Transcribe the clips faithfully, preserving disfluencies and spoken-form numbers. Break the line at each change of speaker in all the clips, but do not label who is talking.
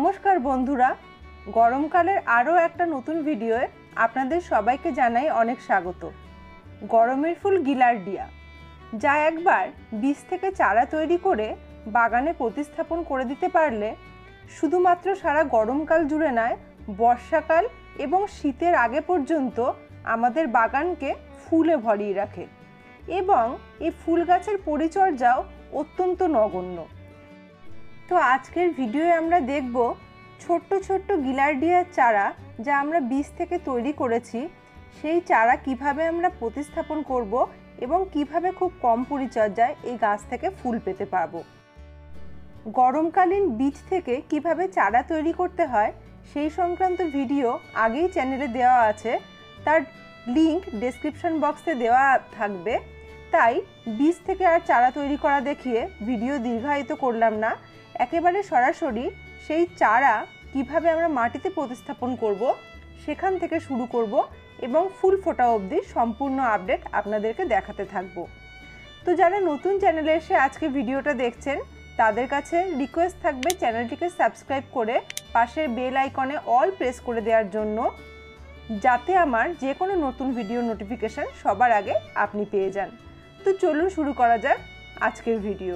নমস্কার বন্ধুরা, গরমকালের আরও একটা নতুন ভিডিওয়ে আপনাদের সবাইকে জানাই অনেক স্বাগত। গরমের ফুল গিলার্ডিয়া, যা একবার বীজ থেকে চারা তৈরি করে বাগানে প্রতিস্থাপন করে দিতে পারলে শুধুমাত্র সারা গরমকাল জুড়ে নয়, বর্ষাকাল এবং শীতের আগে পর্যন্ত আমাদের বাগানকে ফুলে ভরিয়ে রাখে এবং এই ফুল গাছের পরিচর্যাও অত্যন্ত নগণ্য। তো আজকের ভিডিওয়ে আমরা দেখব ছোট্ট ছোট্ট গিলার্ডিয়ার চারা যা আমরা বীজ থেকে তৈরি করেছি, সেই চারা কিভাবে আমরা প্রতিস্থাপন করব এবং কিভাবে খুব কম পরিচর্যায় এই গাছ থেকে ফুল পেতে পারবো। গরমকালীন বীজ থেকে কিভাবে চারা তৈরি করতে হয় সেই সংক্রান্ত ভিডিও আগেই চ্যানেলে দেওয়া আছে, তার লিংক ডেসক্রিপশন বক্সে দেওয়া থাকবে। তাই বীজ থেকে আর চারা তৈরি করা দেখিয়ে ভিডিও দীর্ঘায়িত করলাম না, একেবারে সরাসরি সেই চারা কিভাবে আমরা মাটিতে প্রতিস্থাপন করব সেখান থেকে শুরু করব এবং ফুল ফোটা অবধি সম্পূর্ণ আপডেট আপনাদেরকে দেখাতে থাকব। তো যারা নতুন চ্যানেলে এসে আজকে ভিডিওটা দেখছেন তাদের কাছে রিকোয়েস্ট থাকবে চ্যানেলটিকে সাবস্ক্রাইব করে পাশের বেল আইকনে অল প্রেস করে দেওয়ার জন্য, যাতে আমার যে কোনো নতুন ভিডিও নোটিফিকেশান সবার আগে আপনি পেয়ে যান। তো চলুন শুরু করা যাক আজকের ভিডিও।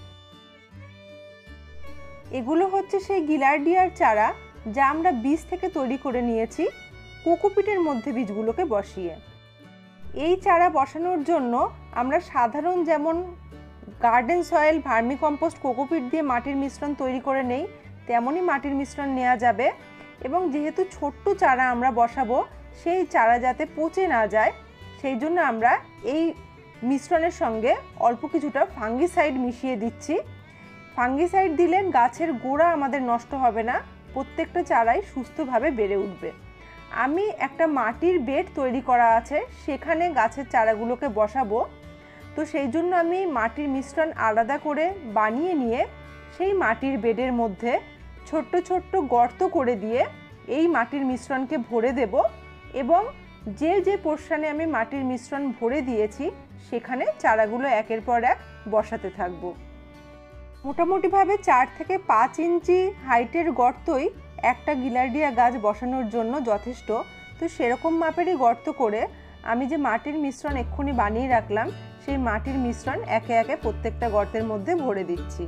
এগুলো হচ্ছে সেই গিলার্ডিয়ার চারা যা আমরা বীজ থেকে তৈরি করে নিয়েছি কোকোপিটের মধ্যে বীজগুলোকে বসিয়ে। এই চারা বসানোর জন্য আমরা সাধারণ যেমন garden soil, vermi compost, cocopeat দিয়ে মাটির মিশ্রণ তৈরি করে নেই, তেমনই মাটির মিশ্রণ নেওয়া যাবে। এবং যেহেতু ছোট্ট চারা আমরা বসাবো, সেই চারা যাতে পচে না যায় সেই জন্য আমরা এই মিশ্রণের সঙ্গে অল্প কিছুটা ফাঙ্গিসাইড মিশিয়ে দিচ্ছি। ফাঙ্গিসাইড দিলে গাছের গোড়া আমাদের নষ্ট হবে না, প্রত্যেকটা চারাই সুস্থভাবে বেড়ে উঠবে। আমি একটা মাটির বেড তৈরি করা আছে, সেখানে গাছের চারাগুলোকে বসাবো। তো সেই জন্য আমি মাটির মিশ্রণ আলাদা করে বানিয়ে নিয়ে সেই মাটির বেডের মধ্যে ছোট্ট ছোট্ট গর্ত করে দিয়ে এই মাটির মিশ্রণকে ভরে দেব এবং যে যে পোর্শনে আমি মাটির মিশ্রণ ভরে দিয়েছি সেখানে চারাগুলো একের পর এক বসাতে থাকবো। মোটামুটিভাবে চার থেকে পাঁচ ইঞ্চি হাইটের গর্তই একটা গিলার্ডিয়া গাছ বসানোর জন্য যথেষ্ট। তো সেরকম মাপেরই গর্ত করে আমি যে মাটির মিশ্রণ এক্ষুনি বানিয়ে রাখলাম সেই মাটির মিশ্রণ একে একে প্রত্যেকটা গর্তের মধ্যে ভরে দিচ্ছি।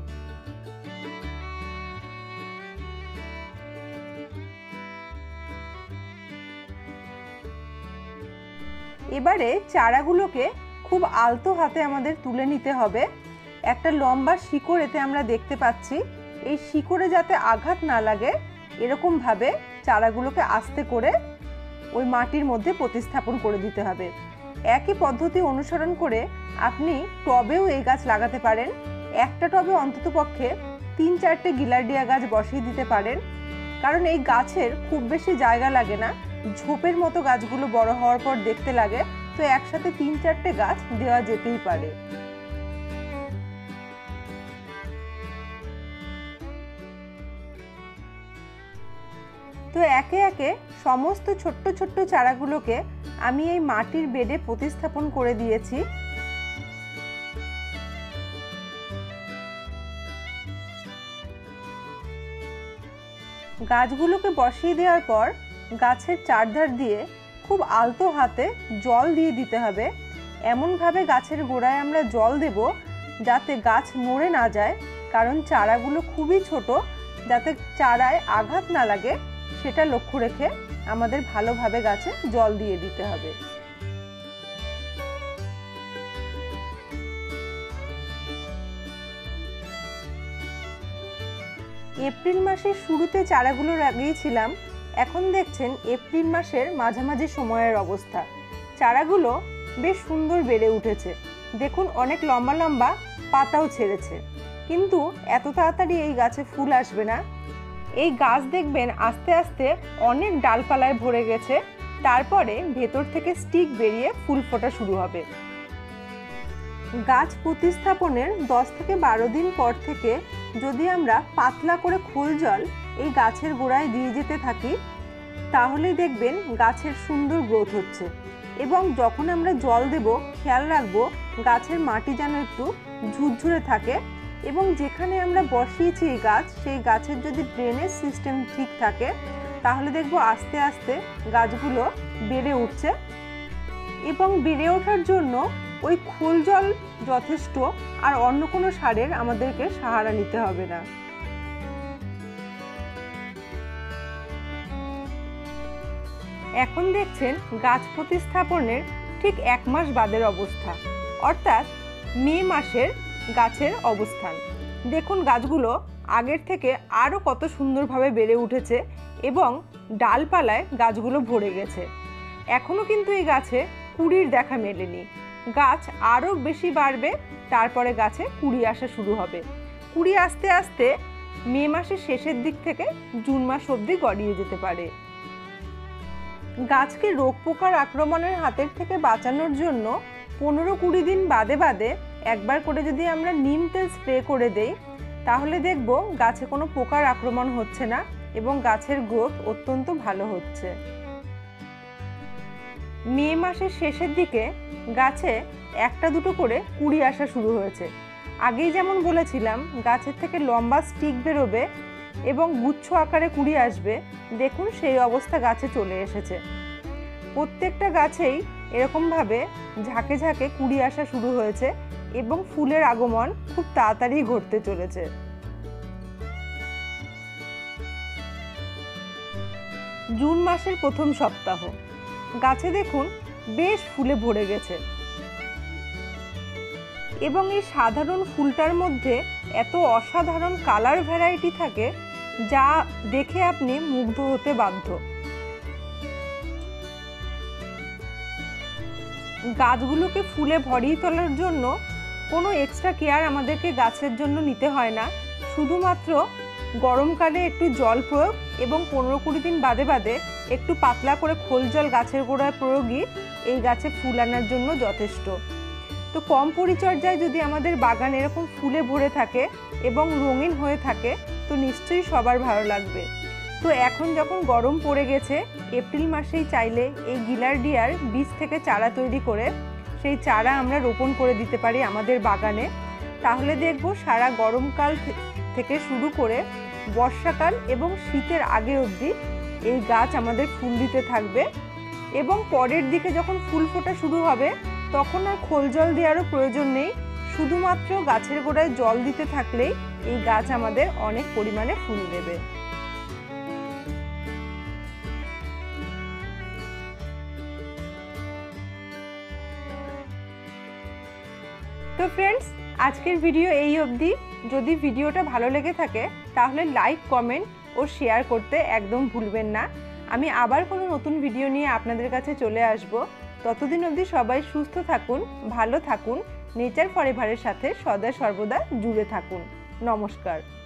এবারে চারাগুলোকে খুব আলতো হাতে আমাদের তুলে নিতে হবে। একটা লম্বা শিকড় এতে আমরা দেখতে পাচ্ছি, এই শিকড়ে যাতে আঘাত না লাগে এরকমভাবে চারাগুলোকে আস্তে করে ওই মাটির মধ্যে প্রতিস্থাপন করে দিতে হবে। একই পদ্ধতি অনুসরণ করে আপনি টবেও এই গাছ লাগাতে পারেন। একটা টবে অন্ততপক্ষে তিন চারটে গিলার্ডিয়া গাছ বসিয়ে দিতে পারেন, কারণ এই গাছের খুব বেশি জায়গা লাগে না, ঝোপের মতো গাছগুলো বড় হওয়ার পর দেখতে লাগে। তো একসাথে তিন চারটে গাছ দেওয়া যেতেই পারে। তো একে একে সমস্ত ছোট্ট ছোট্ট চারাগুলোকে আমি এই মাটির বেডে প্রতিস্থাপন করে দিয়েছি। গাছগুলোকে বসিয়ে দেওয়ার পর গাছের চারধার দিয়ে খুব আলতো হাতে জল দিয়ে দিতে হবে। এমনভাবে গাছের গোড়ায় আমরা জল দেব যাতে গাছ নড়ে না যায়, কারণ চারাগুলো খুবই ছোট, যাতে চারায় আঘাত না লাগে সেটা লক্ষ্য রেখে আমাদের ভালোভাবে গাছে জল দিয়ে দিতে হবে। এপ্রিল মাসের শুরুতে চারাগুলো লাগিয়েছিলাম, এখন দেখছেন এপ্রিল মাসের মাঝামাঝি সময়ের অবস্থা। চারাগুলো বেশ সুন্দর বেড়ে উঠেছে, দেখুন অনেক লম্বা লম্বা পাতাও ছেড়েছে। কিন্তু এত তাড়াতাড়ি এই গাছে ফুল আসবে না। এই গাছ দেখবেন আস্তে আস্তে অনেক ডালপালায় ভরে গেছে, তারপরে ভেতর থেকে স্টিক বেরিয়ে ফুল ফোটা শুরু হবে। গাছ প্রতিস্থাপনের দশ থেকে বারো দিন পর থেকে যদি আমরা পাতলা করে খোল জল এই গাছের গোড়ায় দিয়ে যেতে থাকি, তাহলেই দেখবেন গাছের সুন্দর গ্রোথ হচ্ছে। এবং যখন আমরা জল দেব খেয়াল রাখবো গাছের মাটি যেন একটু ঝুরঝুরে থাকে, এবং যেখানে আমরা বসিয়েছি এই গাছ, সেই গাছের যদি ড্রেনেজ সিস্টেম ঠিক থাকে তাহলে দেখব আস্তে আস্তে গাছগুলো বেড়ে উঠছে। এবং বেড়ে ওঠার জন্য ওই খোল জল যথেষ্ট, আর অন্য কোনো সারের আমাদেরকে সাহারা নিতে হবে না। এখন দেখছেন গাছ প্রতিস্থাপনের ঠিক এক মাস বাদের অবস্থা, অর্থাৎ মে মাসের গাছের অবস্থান। দেখুন গাছগুলো আগের থেকে আরও কত সুন্দরভাবে বেড়ে উঠেছে এবং ডালপালায় গাছগুলো ভরে গেছে। এখনও কিন্তু এই গাছে কুড়ির দেখা মেলেনি। গাছ আরও বেশি বাড়বে, তারপরে গাছে কুড়ি আসা শুরু হবে। কুড়ি আস্তে আস্তে মে মাসের শেষের দিক থেকে জুন মাস অবধি গড়িয়ে যেতে পারে। গাছকে রোগ পোকার আক্রমণের হাতের থেকে বাঁচানোর জন্য পনেরো কুড়ি দিন বাদে বাদে একবার করে যদি আমরা নিম তেল স্প্রে করে দেই তাহলে দেখব গাছে কোনো পোকার আক্রমণ হচ্ছে না এবং গাছের গ্রোথ অত্যন্ত ভালো হচ্ছে। মে মাসের শেষের দিকে গাছে একটা দুটো করে কুড়ি আসা শুরু হয়েছে। আগেই যেমন বলেছিলাম গাছের থেকে লম্বা স্টিক বেরোবে এবং গুচ্ছ আকারে কুড়ি আসবে, দেখুন সেই অবস্থা গাছে চলে এসেছে। প্রত্যেকটা গাছেই এরকমভাবে ঝাঁকে ঝাঁকে কুড়ি আসা শুরু হয়েছে এবং ফুলের আগমন খুব তাড়াতাড়ি ঘটতে চলেছে। জুন মাসের প্রথম সপ্তাহ, গাছে দেখুন বেশ ফুলে ভরে গেছে এবং এই সাধারণ ফুলটার মধ্যে এত অসাধারণ কালার ভ্যারাইটি থাকে যা দেখে আপনি মুগ্ধ হতে বাধ্য। গাছগুলোকে ফুলে ভরিয়ে তোলার জন্য কোনো এক্সট্রা কেয়ার আমাদেরকে গাছের জন্য নিতে হয় না, শুধুমাত্র গরমকালে একটু জল প্রয়োগ এবং পনেরো কুড়ি দিন বাদে বাদে একটু পাতলা করে খোল জল গাছের গোড়ায় প্রয়োগই এই গাছে ফুল আনার জন্য যথেষ্ট। তো কম পরিচর্যায় যদি আমাদের বাগান এরকম ফুলে ভরে থাকে এবং রঙিন হয়ে থাকে তো নিশ্চয়ই সবার ভালো লাগবে। তো এখন যখন গরম পড়ে গেছে, এপ্রিল মাসেই চাইলে এই গিলার্ডিয়ার বীজ থেকে চারা তৈরি করে সেই চারা আমরা রোপণ করে দিতে পারি আমাদের বাগানে। তাহলে দেখব সারা গরমকাল থেকে শুরু করে বর্ষাকাল এবং শীতের আগে অবধি এই গাছ আমাদের ফুল দিতে থাকবে এবং পরের দিকে যখন ফুল ফোটা শুরু হবে তখন আর খোল জল দেওয়ারও প্রয়োজন নেই, শুধুমাত্র গাছের গোড়ায় জল দিতে থাকলেই এই গাছ আমাদের অনেক পরিমাণে ফুল দেবে। তো ফ্রেন্ডস, আজকের ভিডিও এই অবধি। যদি ভিডিওটা ভালো লেগে থাকে তাহলে লাইক, কমেন্ট ও শেয়ার করতে একদম ভুলবেন না। আমি আবার কোনো নতুন ভিডিও নিয়ে আপনাদের কাছে চলে আসব। ততদিন অবধি সবাই সুস্থ থাকুন, ভালো থাকুন, নেচার ফরএভারের সাথে সদা সর্বদা জুড়ে থাকুন। নমস্কার।